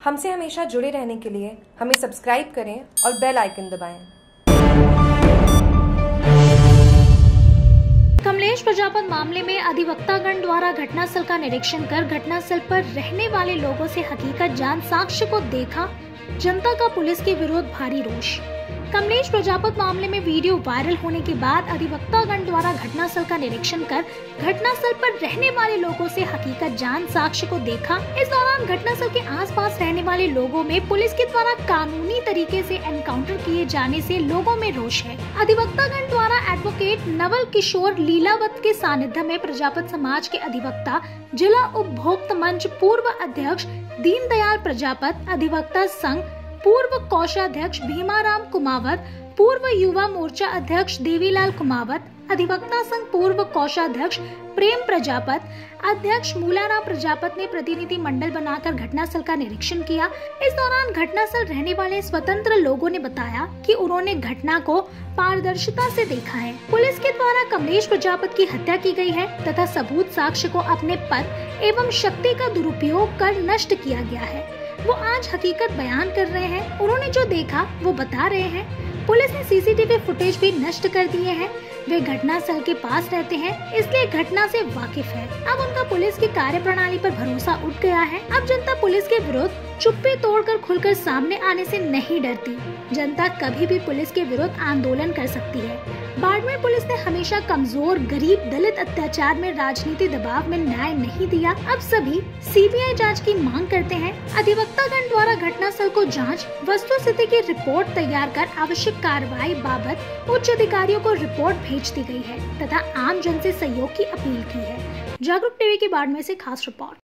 हमसे हमेशा जुड़े रहने के लिए हमें सब्सक्राइब करें और बेल आइकन दबाएं। कमलेश प्रजापत मामले में अधिवक्तागण द्वारा घटनास्थल का निरीक्षण कर घटनास्थल पर रहने वाले लोगों से हकीकत जान साक्ष्य को देखा। जनता का पुलिस के विरोध भारी रोष। कमलेश प्रजापत मामले में वीडियो वायरल होने के बाद अधिवक्तागण द्वारा घटनास्थल का निरीक्षण कर घटनास्थल पर रहने वाले लोगों से हकीकत जान साक्ष्य को देखा। इस दौरान घटनास्थल के आसपास रहने वाले लोगों में पुलिस के द्वारा कानूनी तरीके से एनकाउंटर किए जाने से लोगों में रोष है। अधिवक्तागण द्वारा एडवोकेट नवल किशोर लीलावत के सानिध्य में प्रजापत समाज के अधिवक्ता, जिला उपभोक्ता मंच पूर्व अध्यक्ष दीनदयाल प्रजापत, अधिवक्ता संघ पूर्व कोषाध्यक्ष भीमाराम कुमावत, पूर्व युवा मोर्चा अध्यक्ष देवीलाल कुमावत, अधिवक्ता संघ पूर्व कोषाध्यक्ष प्रेम प्रजापत, अध्यक्ष मूलाराम प्रजापत ने प्रतिनिधि मंडल बनाकर घटनास्थल का निरीक्षण किया। इस दौरान घटनास्थल रहने वाले स्वतंत्र लोगों ने बताया कि उन्होंने घटना को पारदर्शिता से देखा है। पुलिस के द्वारा कमलेश प्रजापत की हत्या की गई है तथा सबूत साक्ष्य को अपने पद एवं शक्ति का दुरुपयोग कर नष्ट किया गया है। वो आज हकीकत बयान कर रहे हैं। उन्होंने जो देखा वो बता रहे हैं। पुलिस ने सीसीटीवी फुटेज भी नष्ट कर दिए हैं। वे घटनास्थल के पास रहते हैं, इसलिए घटना से वाकिफ है। अब उनका पुलिस की कार्यप्रणाली पर भरोसा उठ गया है। अब जनता पुलिस के विरुद्ध चुप्पी तोड़कर खुलकर सामने आने से नहीं डरती। जनता कभी भी पुलिस के विरुद्ध आंदोलन कर सकती है। बाड़मेर पुलिस ने हमेशा कमजोर, गरीब, दलित अत्याचार में राजनीति दबाव में न्याय नहीं दिया। अब सभी सीबीआई जांच की मांग करते हैं। अधिवक्तागण द्वारा घटनास्थल को जांच, वस्तुस्थिति की रिपोर्ट तैयार कर आवश्यक कार्रवाई बाबत उच्च अधिकारियों को रिपोर्ट भेज दी गई है तथा आम जन से सहयोग की अपील की है। जागरूक टीवी की बाड़मेर से खास रिपोर्ट।